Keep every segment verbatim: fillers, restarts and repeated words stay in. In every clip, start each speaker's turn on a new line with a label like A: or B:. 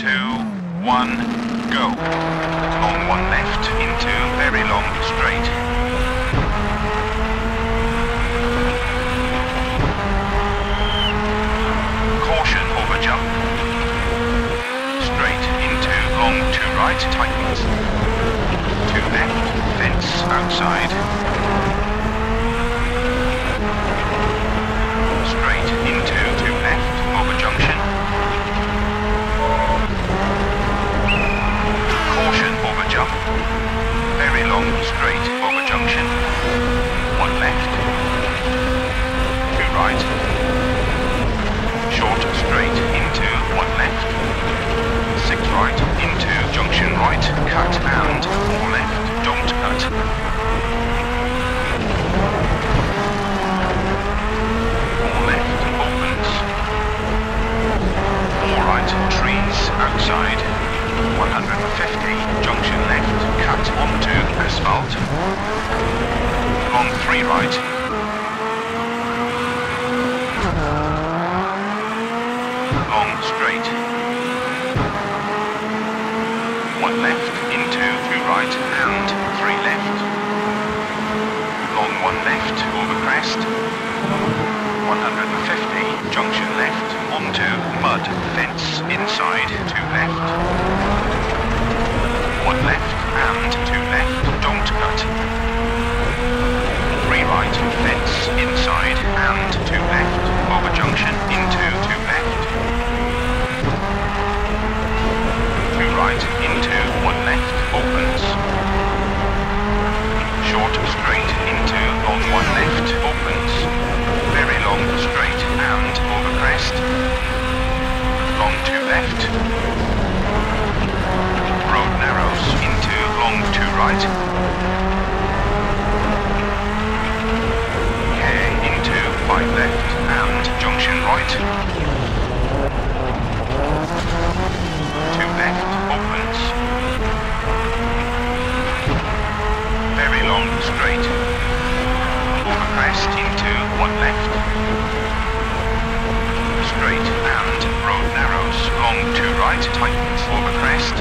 A: two, one, go. Long one left into very long straight. Caution over jump. Straight into long two right tightens. Two left, fence outside. Straight into two left over junction. Caution over jump. Very long straight over junction. One left. Two right. Short straight into one left. Six right into junction right. Cut and four left. Don't cut. Four left opens. Four right trees outside. one hundred fifty junction left. Cut onto asphalt. Long three right. Long straight. One left into two right and three left. Long one left over crest. one hundred fifty junction left onto mud fence inside two left. One left and two left. Don't cut. Three right fence inside and two left over junction into two left. Two right into one left opens. Short straight into long one left opens. Very long straight and over crest. Long two left. Road narrows into long two right. K into five left and junction right. Two left opens. Very long straight. Over crest into one left. Straight and road narrows. Long two right tightens over crest.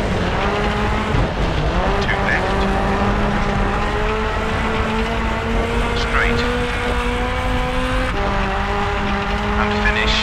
A: Two left. Straight. And finish.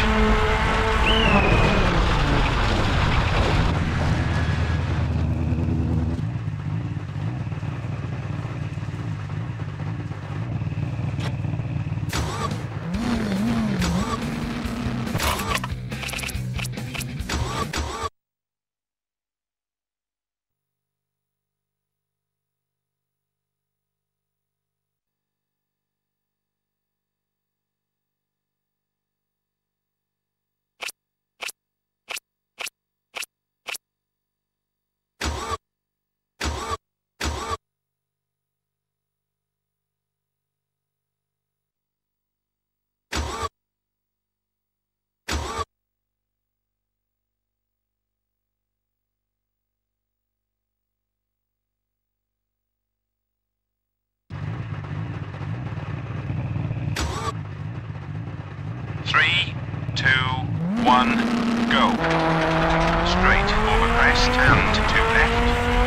A: Three, two, one, go. Straight over crest and two left.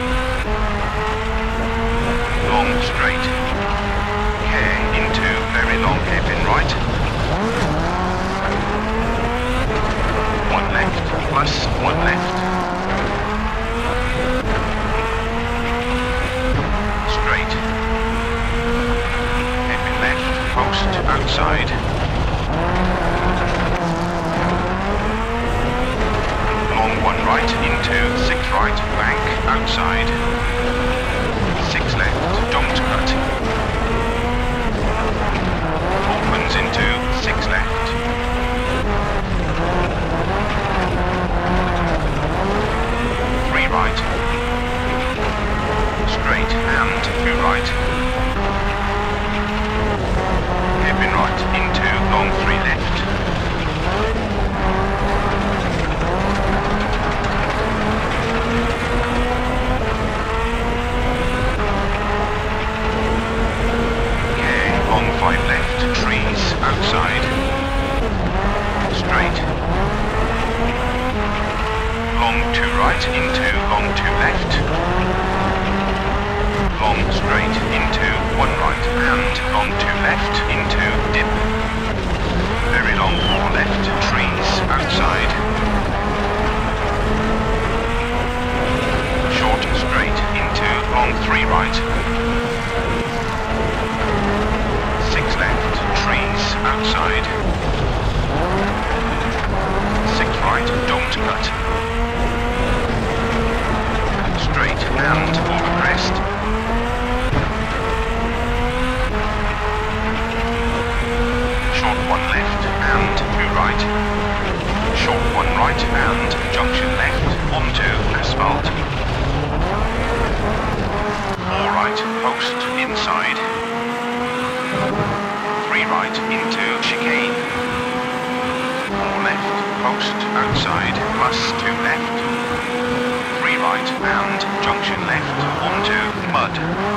A: Long straight. K into very long hairpin right. One left plus one left. Straight. Hairpin left, post outside. Long one right into six right, bank outside. Six left, don't cut. Opens into six left. Three right. Straight and two right. Hairpin right into long three left. and long two left into dip. Very long four left, trees outside. Short straight into long three right. Six left, trees outside. Six right, don't cut. Straight and over crest. Short one left and two right. Short one right and junction left onto asphalt. Four right, post inside. Three right into chicane. Four left, post outside, plus two left. Three right and junction left onto mud.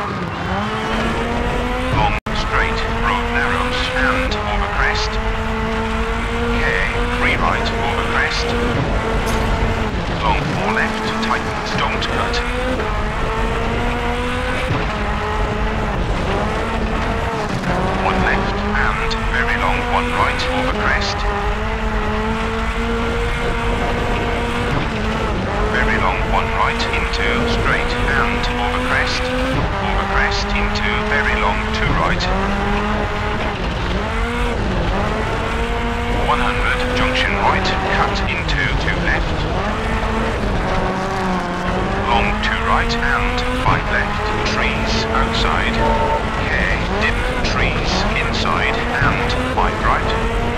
A: Long straight, road narrows and over crest. K, three right over crest. Long four left, tightens, don't cut. One left and very long one right over crest. Very long one right into straight and over crest. Over crest into very long two right. one hundred junction right, cut into two left. Long two right and five left, trees outside. K, dip, trees inside and five right.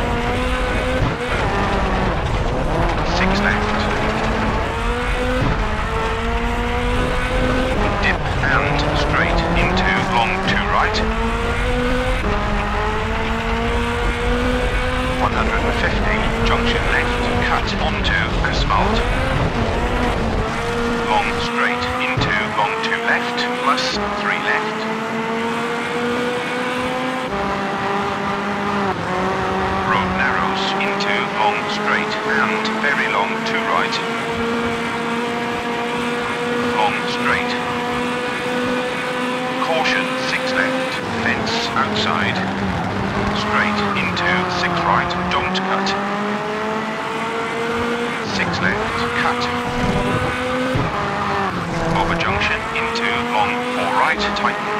A: Six left. Dip and straight into long two right. one hundred fifty, junction left, cut onto asphalt. Long straight into long two left, plus three left. Road narrows into long straight and very long two right. Long straight. Caution, six left, fence outside. Straight into six right, don't cut. Six left, cut. Over junction into long four right, tightens.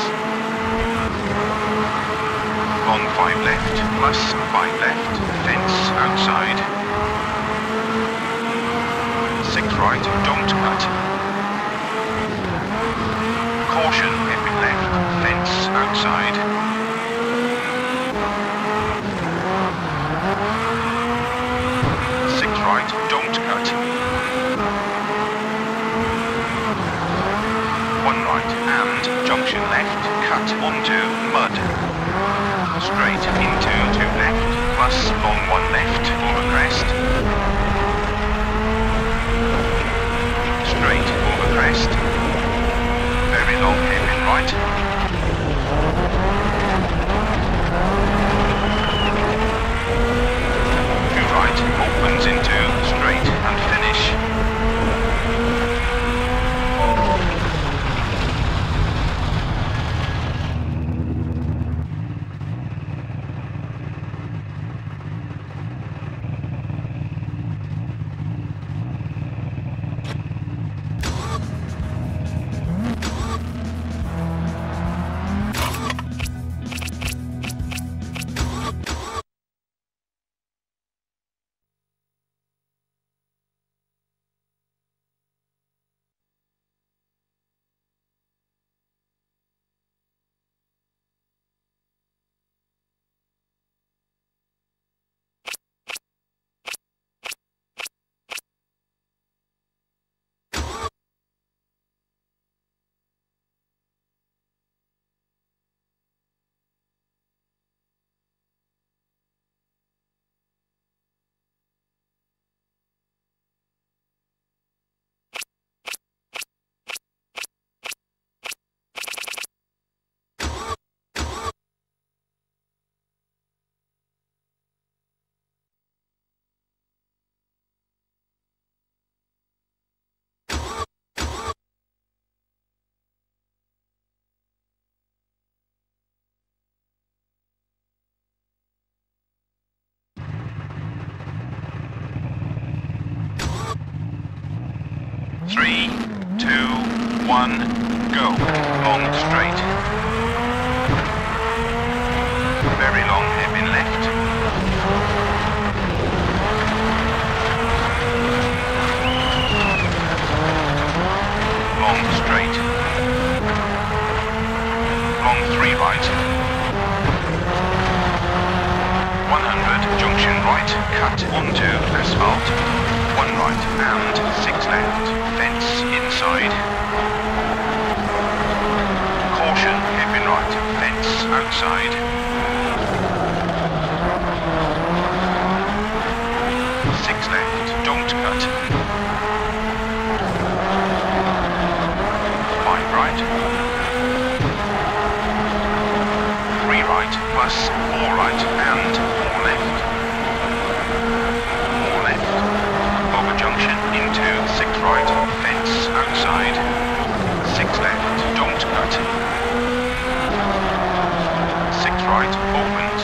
A: Long five left, plus five left, fence outside. Six right, don't cut. Caution, heavy left, fence outside. Six right, don't cut. One right and junction left, cut onto mud. Straight into two left, plus long one left over crest. Straight over crest. Very long hairpin right. Two right, opens into straight and finish. Three, two, one, go. Long straight. Very long hairpin left. Long straight. Long three right. one hundred, junction right, cut onto asphalt. One right and six left, fence inside. Caution, hairpin right, fence outside. Six left, don't cut. Five right. Three right plus four right and four left. Four left. Over junction into six right, fence outside. Six left, don't cut. Six right, opens.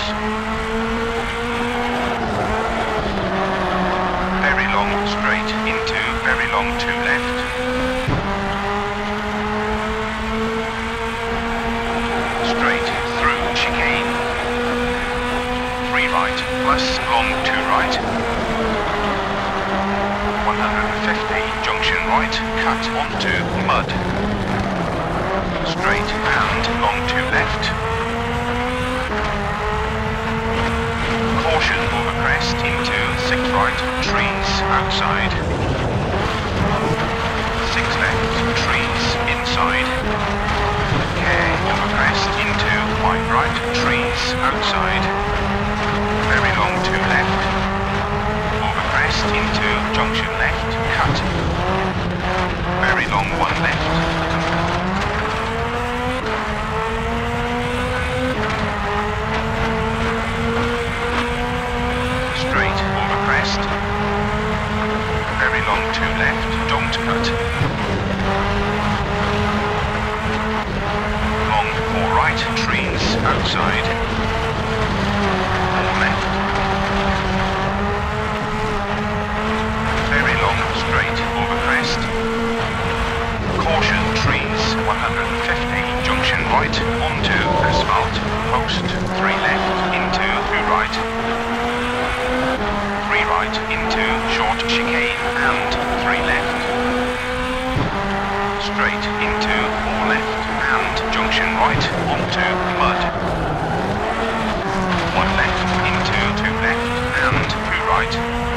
A: Very long straight into very long two left. Straight through chicane. Three right plus long two right. one hundred fifty, junction right, cut onto mud. Straight and long two left. Caution over crest into six right, trees outside. Six left, trees inside. Care over crest into five right, trees outside. Very long two left. Over crest into junction left, cut. Very long one left. Straight over crest. Very long two left, don't cut. Long four right, trees outside. Four left. Very long straight over crest. Caution trees, one hundred fifty, junction right onto asphalt. Post, three left into two right. Three right into short chicane and three left. Straight into four left and junction right onto mud. One left into two left and two right.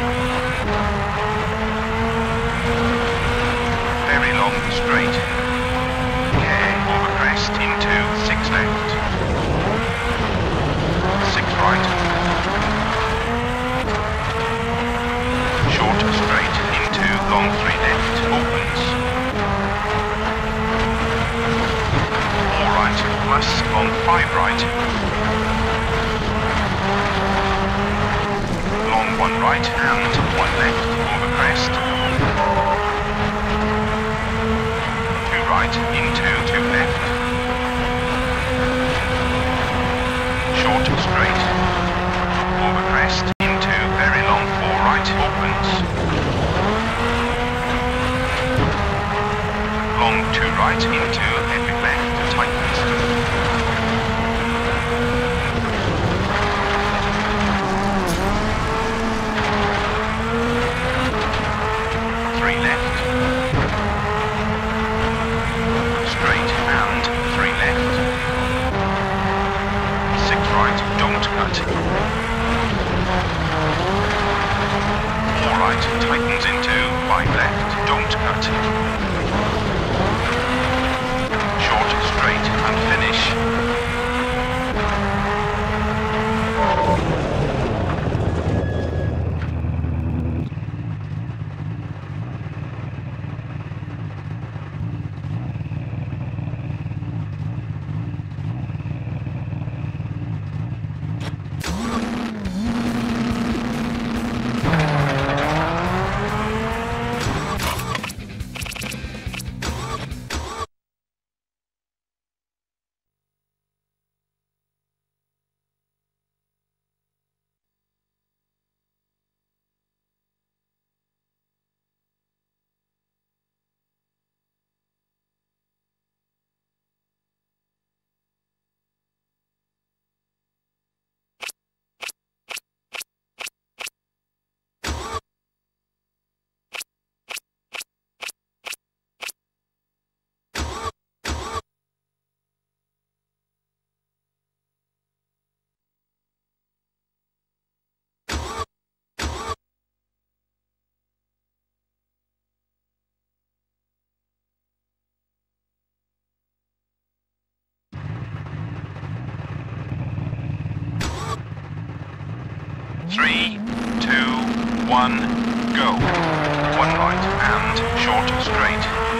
A: Very long straight. Care over crest into six left. Six right. Short straight into long three left, opens. Four right plus long five right. Long one right and one left over crest. Two right into two left. Short straight. Over crest into very long four right, opens. Long two right into epic left, tightens. Three left. Straight and three left. Six right, don't cut. Four right, tightens into five left, don't cut. Short straight and finish. Three, two, one, go. One right and short straight.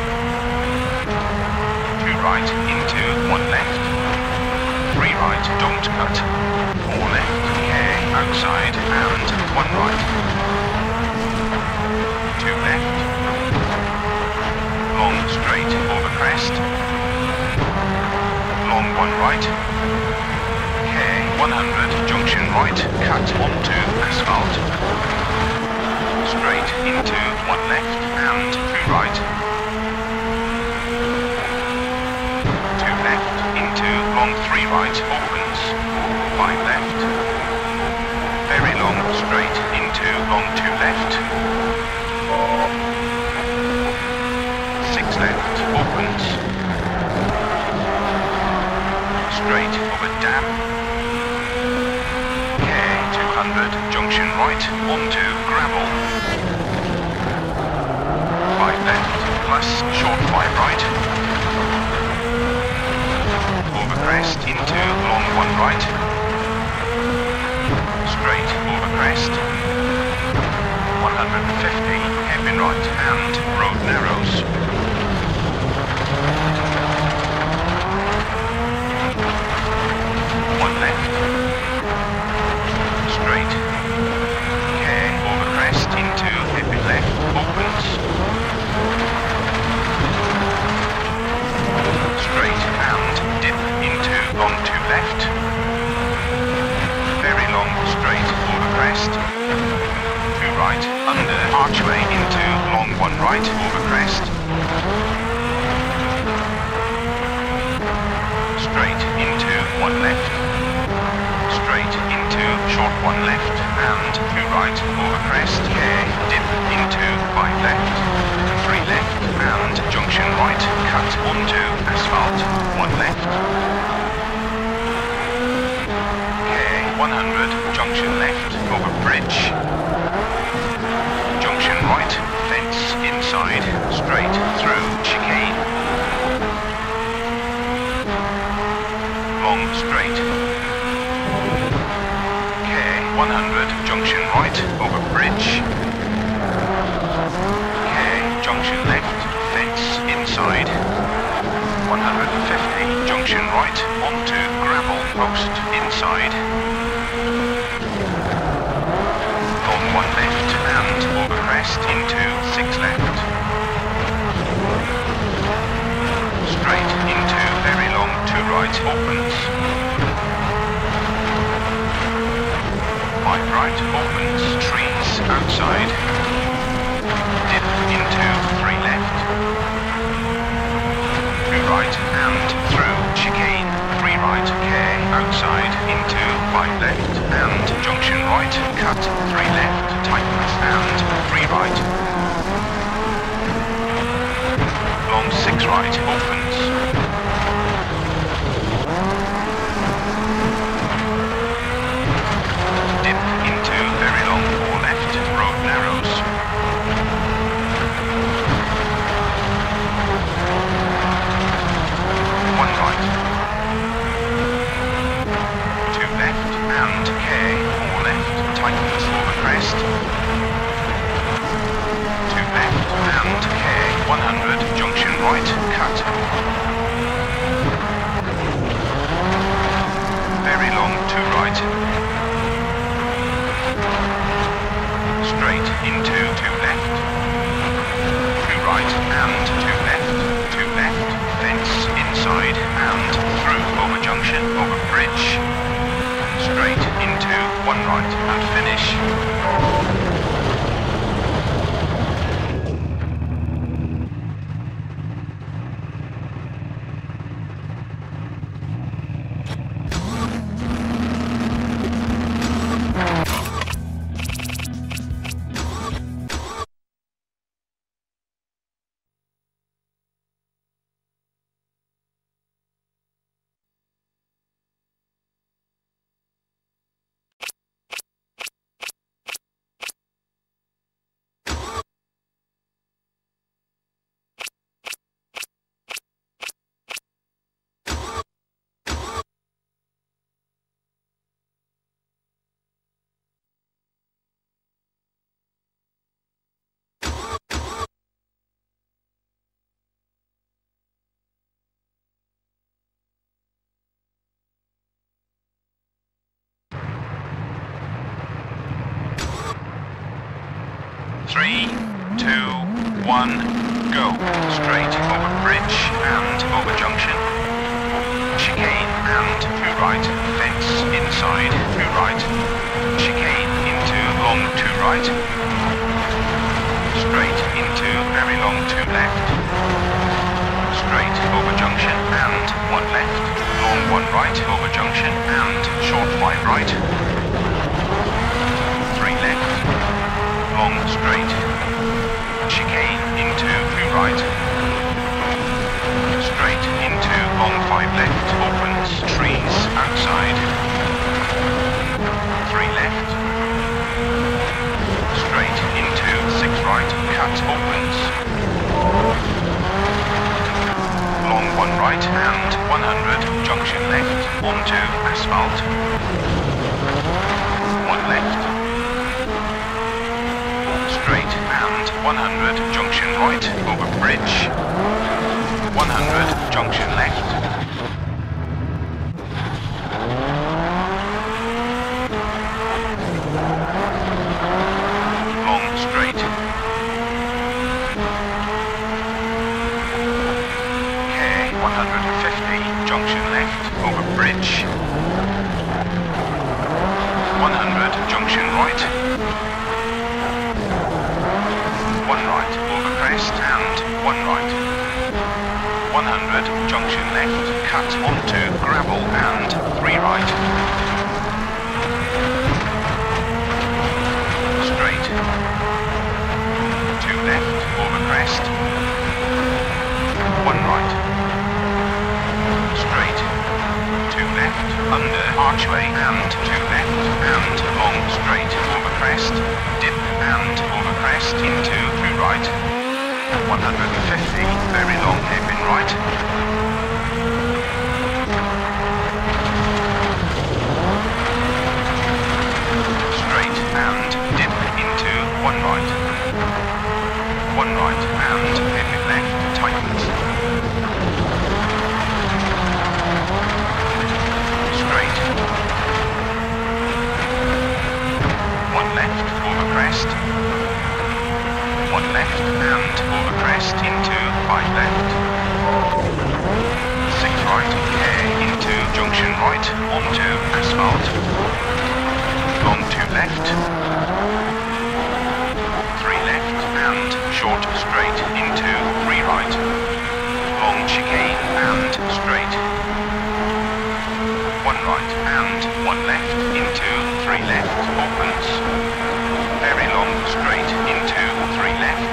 A: Two right into one left. Three right, don't cut. Four left, okay, outside and one right. Two left. Long straight over crest. Long one right. Okay, one hundred, junction right, cut onto asphalt. Straight into one left and two right. Two left into long three right, opens. Five left. Very long straight into long two left. Six left, opens. Straight over dam. Okay, two hundred, junction right, onto gravel. Five left, plus short five right. Over crest into long one right. Straight over crest. one hundred fifty, hairpin right and road narrows. One left. Straight. Okay, over crest into hairpin left, opens. Straight and dip into long two left. Very long straight over crest. Two right, under archway into long one right over crest. Straight into one left. Straight into short one left and two right over crest. Okay, dip into five left. Three left and junction right, cut onto asphalt. One left. Okay, one hundred, junction left over bridge. Junction right, fence inside, straight through chicane. Long straight. Okay, one hundred, junction right over bridge. Okay, junction left, fence inside. one hundred fifty, junction right onto gravel post inside. Long one left and over crest into six left. Straight into very long two right opens. Five right opens, trees outside. Dip into three left. Two right and through chicane. Three right, okay, outside into five left and junction right, cut three left, tightens and three right. Long six right opens. Dip into very long four left, road narrows. One right. Two left and K, four left, tightens over crest. Two left and K, one hundred, junction right, cut. Very long two right. Straight into two left. Two right and two left. Two left, fence inside and through over junction, over bridge. Straight into one right and finish. Three, two, one, go. Straight over bridge and over junction. Chicane and to right. Fence inside to right. Chicane into long to right. Straight into very long to left. Straight over junction and one left. Long one right over junction and short five right. Three left. Long straight. Chicane into two right. Straight into long five left. Opens trees outside. Three left. Straight into six right. Cut opens. Long one right and one hundred. Junction left onto asphalt. One left. Straight and one hundred. Junction right over bridge. one hundred. Junction left. Long straight. K one hundred fifty. Junction left over bridge. one hundred. Junction right. One right over crest and one right. one hundred. Junction left. Cut onto gravel and three right. Straight. Two left over crest. One right. Straight. Two left under archway and two left and long straight over crest. Dip and over crest into two right. one hundred fifty, very long hairpin right. Straight and dip into one right. One right and hairpin left tightens. Straight. One left over crest. One left and over crest into five left. Six right, K into junction right onto asphalt. Long two left. Three left and short straight into three right. Long chicane and straight. One right and one left into three left opens. Very long straight into three left.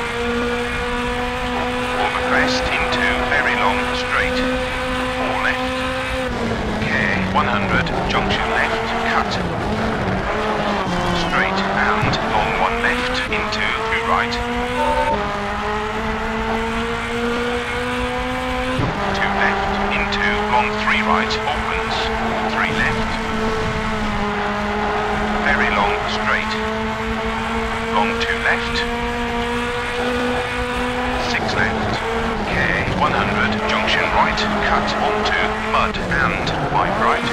A: Over crest into very long straight. Four left. K one hundred. Junction left. Cut. Straight and long one left into two right. Two left into long three right opens. Three left. Very long straight. Long two left. Six left. K one hundred. Junction right. Cut onto mud and five right.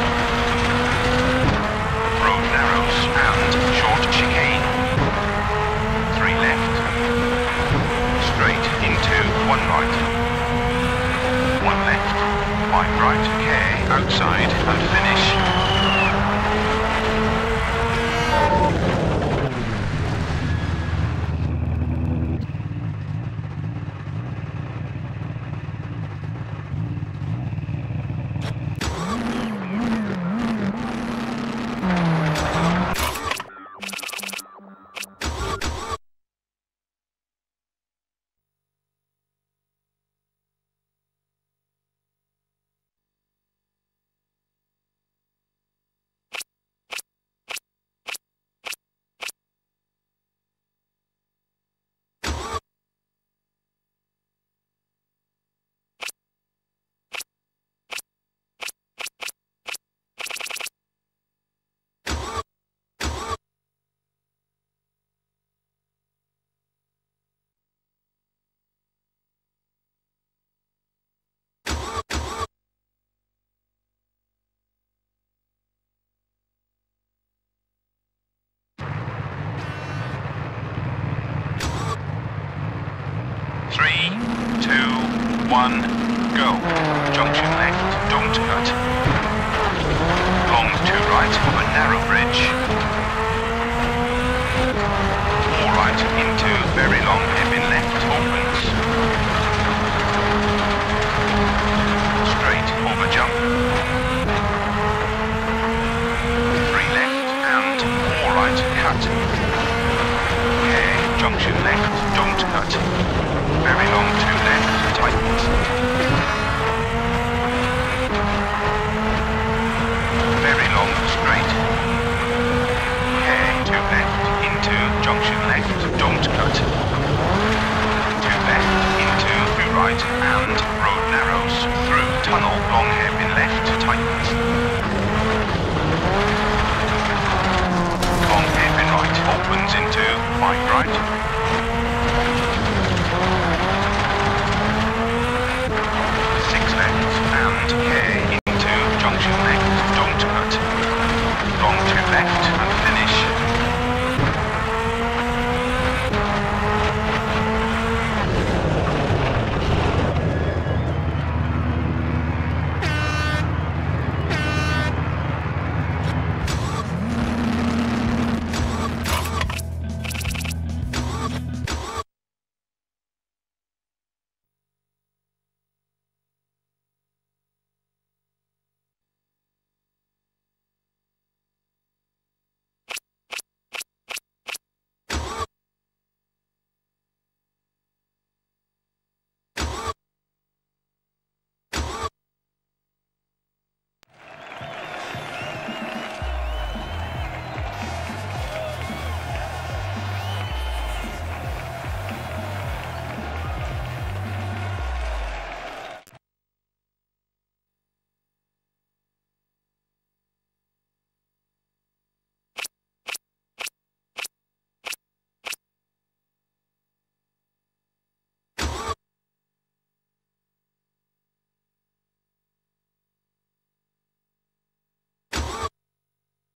A: Road narrows and short chicane. Three left. Straight into one right. One left. Five right. K outside and finish. one, go. Junction left, don't cut.